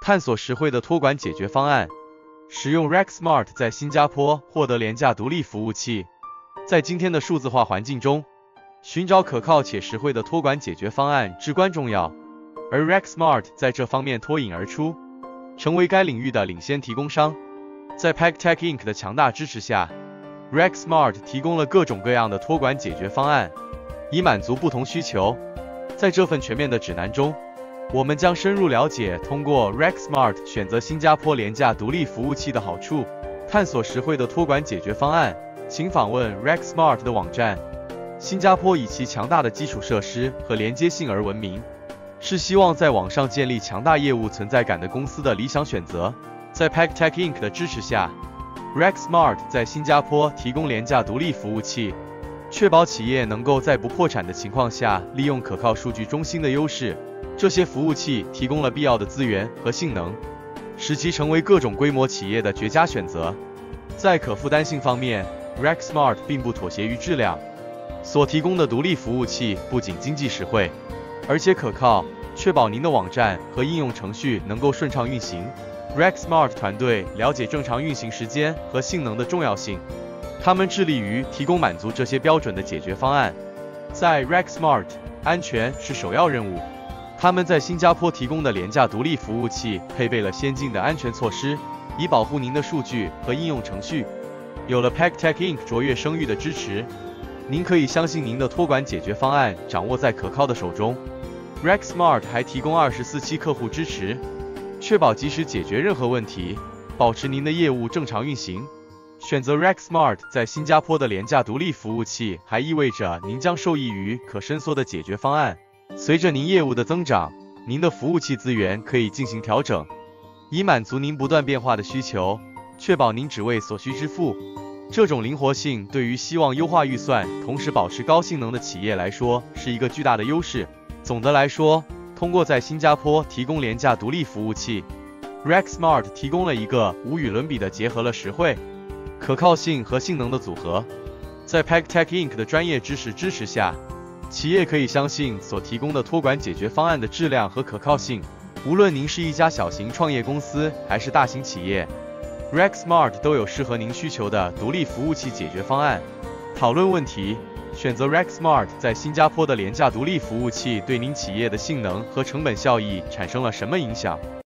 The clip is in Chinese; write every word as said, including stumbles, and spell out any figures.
探索实惠的托管解决方案。使用 RackSmart 在新加坡获得廉价独立服务器。在今天的数字化环境中，寻找可靠且实惠的托管解决方案至关重要，而 RackSmart 在这方面脱颖而出，成为该领域的领先提供商。在 PackTech Incorporated 的强大支持下， RackSmart 提供了各种各样的托管解决方案，以满足不同需求。在这份全面的指南中，我们将深入了解通过 RackSmart 选择新加坡廉价独立服务器的好处，探索实惠的托管解决方案。请访问 RackSmart 的网站。新加坡以其强大的基础设施和连接性而闻名，是希望在网上建立强大业务存在感的公司的理想选择。在 PackTech Incorporated 的支持下， RackSmart 在新加坡提供廉价独立服务器，确保企业能够在不破产的情况下利用可靠数据中心的优势。这些服务器提供了必要的资源和性能，使其成为各种规模企业的绝佳选择。在可负担性方面， RackSmart 并不妥协于质量，所提供的独立服务器不仅经济实惠，而且可靠，确保您的网站和应用程序能够顺畅运行。RackSmart 团队了解正常运行时间和性能的重要性，他们致力于提供满足这些标准的解决方案。在 RackSmart， 安全是首要任务。他们在新加坡提供的廉价独立服务器配备了先进的安全措施，以保护您的数据和应用程序。有了 PackTech Incorporated 卓越声誉的支持，您可以相信您的托管解决方案掌握在可靠的手中。RackSmart 还提供二十四七客户支持，确保及时解决任何问题，保持您的业务正常运行。选择 RackSmart 在新加坡的廉价独立服务器，还意味着您将受益于可伸缩的解决方案。随着您业务的增长，您的服务器资源可以进行调整，以满足您不断变化的需求，确保您只为所需支付。这种灵活性对于希望优化预算同时保持高性能的企业来说是一个巨大的优势。总的来说，通过在新加坡提供廉价独立服务器， RackSmart 提供了一个无与伦比的结合了实惠、可靠性和性能的组合。在 PackTech Incorporated 的专业知识支持下，企业可以相信所提供的托管解决方案的质量和可靠性。无论您是一家小型创业公司还是大型企业， RackSmart 都有适合您需求的独立服务器解决方案。讨论问题：选择 RackSmart 在新加坡的廉价独立服务器对您企业的性能和成本效益产生了什么影响？